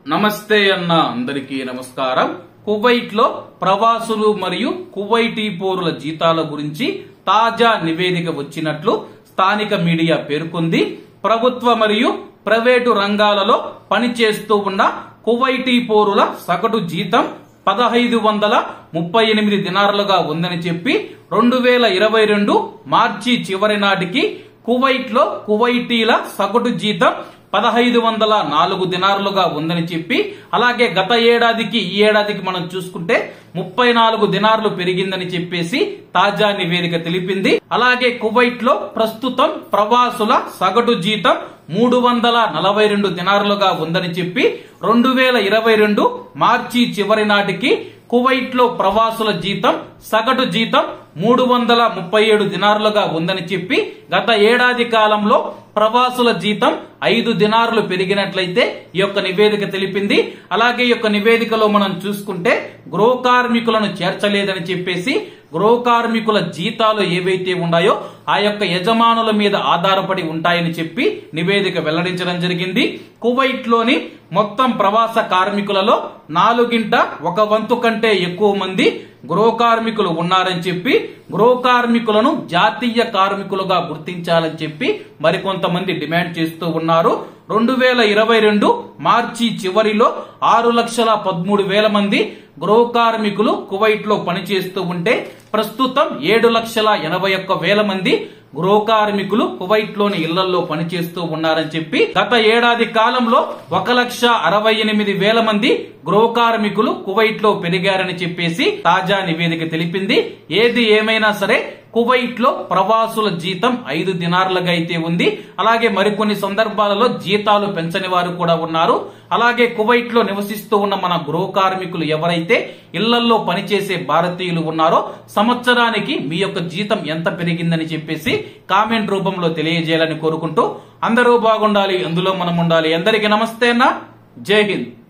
నమస్తే అన్న అందరికీ నమస్కారం. కువైట్ లో ప్రవాసులు మరియు కువైటీ పౌరుల జీతాల గురించి తాజా నివేదిక వచ్చినట్లు స్థానిక మీడియా పేర్కొంది. ప్రభుత్వ మరియు ప్రైవేటు రంగాలలో పనిచేస్తూ ఉన్న కువైటీ పౌరుల సగటు జీతం 1538 దినార్లుగా ఉందని చెప్పి 2022 మార్చి చివరి నాటికి కువైట్ లో కువైటీల సగటు జీతం 1504 దినార్లుగా ఉందని చెప్పి, అలాగే గత ఏడాదికి ఈ ఏడాదికి మనం చూసుకుంటే 34 దినార్లు పెరిగిందని చెప్పేసి తాజా నివేదిక తెలిపింది. అలాగే కువైట్ లో ప్రస్తుతం ప్రవాసుల సగటు జీతం 342 దినార్లుగా ఉందని చెప్పి 2022 మార్చి చివరి నాటికి కువైట్ లో ప్రవాసుల జీతం సగటు జీతం 337 దినార్లుగా ఉందని చెప్పి, గత ఏడాది కాలంలో ప్రవాసుల జీతం 5 దినార్లు పెరిగినట్లయితే ఈ యొక్క నివేదిక తెలిపింది. అలాగే ఈ యొక్క నివేదికలో మనం చూసుకుంటే గృహ కార్మికులను చేర్చలేదని చెప్పేసి, గృహ కార్మికుల జీతాలు ఏవైతే ఉన్నాయో ఆ యొక్క యజమానుల మీద ఆధారపడి ఉంటాయని చెప్పి నివేదిక వెల్లడించడం జరిగింది. కువైట్ లోని మొత్తం ప్రవాస కార్మికులలో 1/4 కంటే ఎక్కువ మంది గృహ కార్మికులు ఉన్నారని చెప్పి, గృహ కార్మికులను జాతీయ కార్మికులుగా గుర్తించాలని చెప్పి మరికొంతమంది డిమాండ్ చేస్తూ ఉన్నారు. 2022 మార్చి చివరిలో 6,13,000 మంది గృహ కార్మికులు కువైట్ లో పనిచేస్తూ ఉంటే, ప్రస్తుతం 7,81,000 మంది గృహ కార్మికులు కువైట్ లోని ఇళ్లలో పనిచేస్తూ ఉన్నారని చెప్పి, గత ఏడాది కాలంలో 1,68,000 మంది గృహ కార్మికులు కువైట్ లో పెరిగారని చెప్పేసి తాజా నివేదిక తెలిపింది. ఏది ఏమైనా సరే కువైట్ లో ప్రవాసుల జీతం 5 దినార్లుగా అయితే ఉంది. అలాగే మరికొన్ని సందర్భాలలో జీతాలు పెంచని వారు కూడా ఉన్నారు. అలాగే కువైట్ లో నివసిస్తూ ఉన్న మన గృహ కార్మికులు ఎవరైతే ఇళ్లలో పనిచేసే భారతీయులు ఉన్నారో సంవత్సరానికి మీ యొక్క జీతం ఎంత పెరిగిందని చెప్పేసి కామెంట్ రూపంలో తెలియజేయాలని కోరుకుంటూ, అందరూ బాగుండాలి, అందులో మనం ఉండాలి. అందరికీ నమస్తే అన్న, జై హింద్.